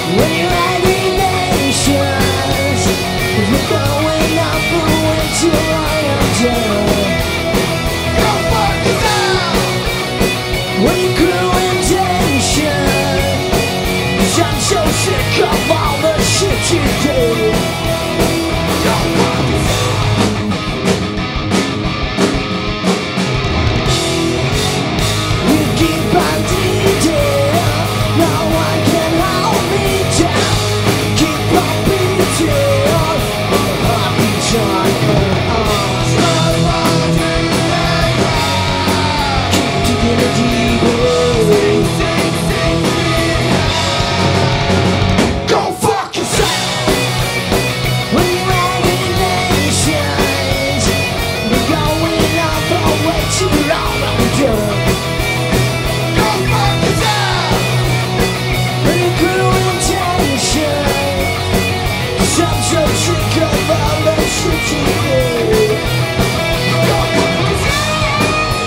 When you're riding nations, you're going up for way too long down. Go fuck yourself. When you grew intention, 'cause I'm so sick of all the shit you do. Go fuck yourself. You keep on detail, no one can hold me down. Keep on beating, I'll be trying. Keep digging it deeper. Go fuck yourself. When you're riding nations, you're going on for way too long. I'm done. Go fuck yourself. When you grew intention, 'cause I'm so sick of all the shit you do. Go fuck yourself.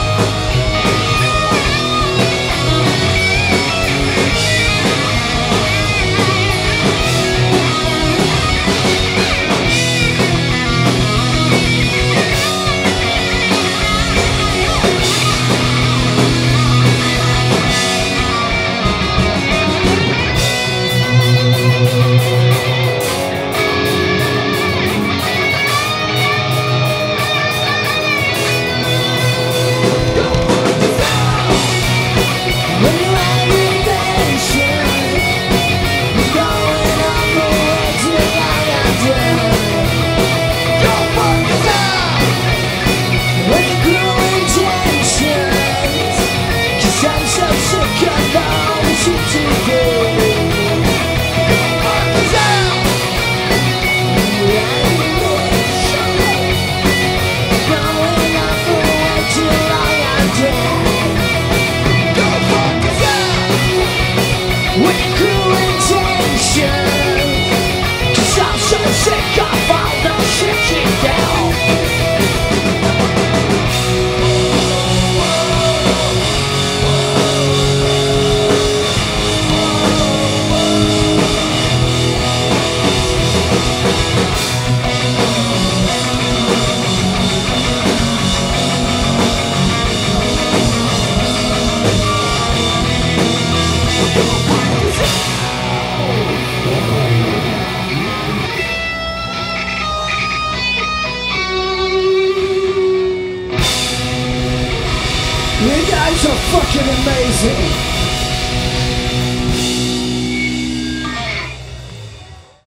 When you're riding nations, you're going on for way too long. I'm done. Go fuck yourself. When you grew intentions, 'cause I'm so sick of all the shit you do. Go fuck yourself. When you're riding nations, going on for way too long. I'm done. Go fuck yourself. When you grew intention, 'cause I'm so sick of all the shit you do. You guys are fucking amazing.